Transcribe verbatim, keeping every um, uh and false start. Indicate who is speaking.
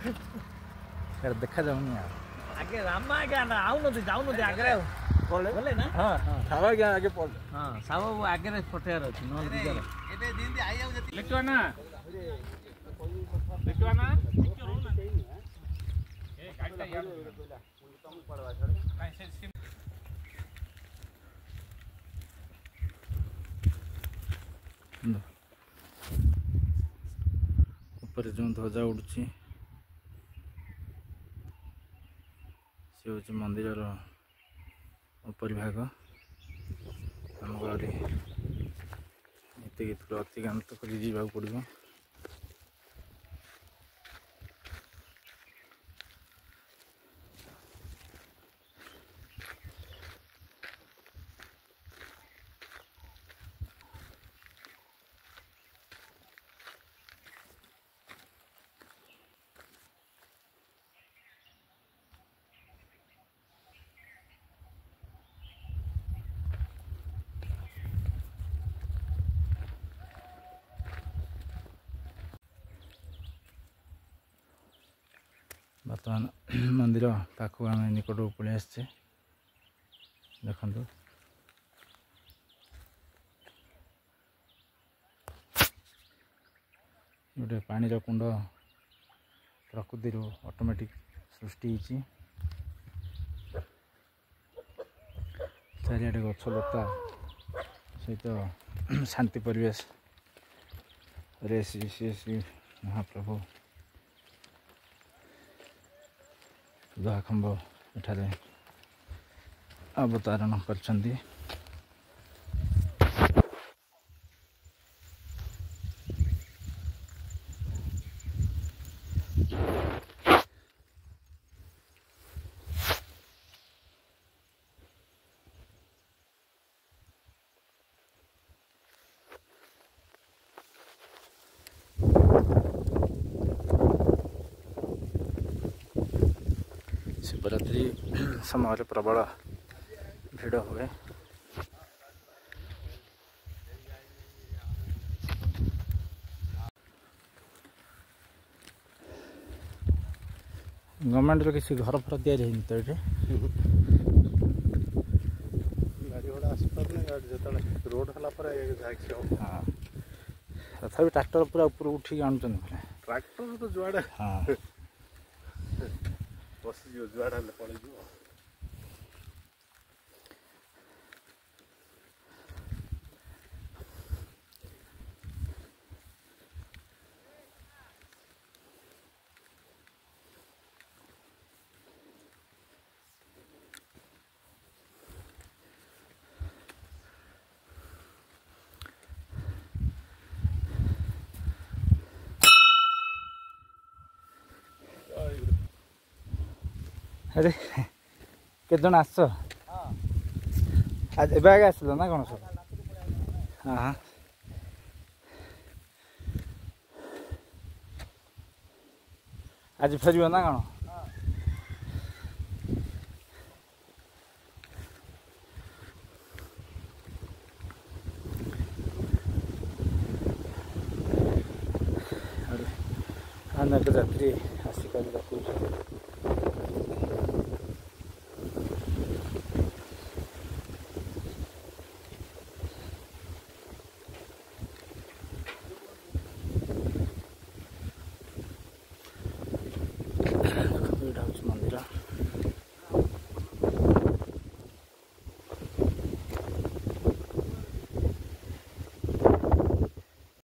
Speaker 1: देखा जाऊनी यार
Speaker 2: आगे राम आगे ना आउ न जाउ न आगे पड़े बोले ना
Speaker 1: हां सावा के आगे पड़
Speaker 2: हां सावा वो आगे रे फटेर अछि नल बिगर एबे दिन आई आउ जति
Speaker 1: लेटवा ना लेटवा ना ए काटा यार तुम पड़वा छड़े काई से ऊपर जो ध्वजा उड़ुची से हूँ मंदिर उपरिभाग आमको आहुरी नीति अतिक्रांत कर जावाक पड़ो। बर्तमान मंदिर पाखक आम निकट पलि आसचे देखु गोटे पानी कुंड प्रकृति ऑटोमेटिक सृष्टि चारिआडे गछलता सहित शांति परिवेश रे श्री श्री श्री महाप्रभु दुआखंब एठारे अवतारण करछंदी। शिवरात्रि समय प्रबल भिड़ हुए। गवर्नमेंट रो किसी घर फर तैयारी है तो ये
Speaker 3: गाड़ी घोड़ा आसपास नहीं गाड़ी जतले रोड हला पर जाक्सी हो।
Speaker 1: हां तथापि ट्रैक्टर पूरा ऊपर उठी आनुचन
Speaker 3: ट्रैक्टर तो जुआडे
Speaker 1: हां
Speaker 3: बस जो जुआडा ले पड़े जो
Speaker 1: अरे के जन आस आज एबे आगे आसलो ना कौन सब हाँ आज फेर ना कौन अनेक यात्री आसिक